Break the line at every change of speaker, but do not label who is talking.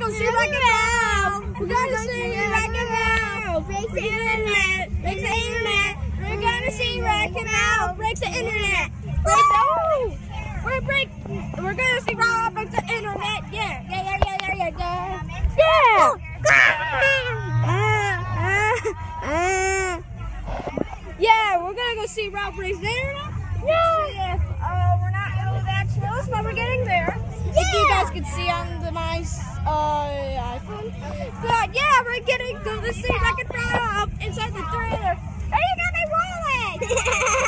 gonna see Wreck It Ralph. We're gonna see Wreck It Ralph. Breaks the internet. Breaks the internet. We're gonna see Wreck It Ralph. Breaks the internet. We're gonna see Ralph breaks the internet. Yeah. Yeah, we're gonna go see Ralph breaks the internet. Yeah. If we're not really that close, but we're getting there. If you guys can see on my iPhone. But yeah, we're getting to see Wreck It Ralph inside the trailer. Hey, you got my wallet!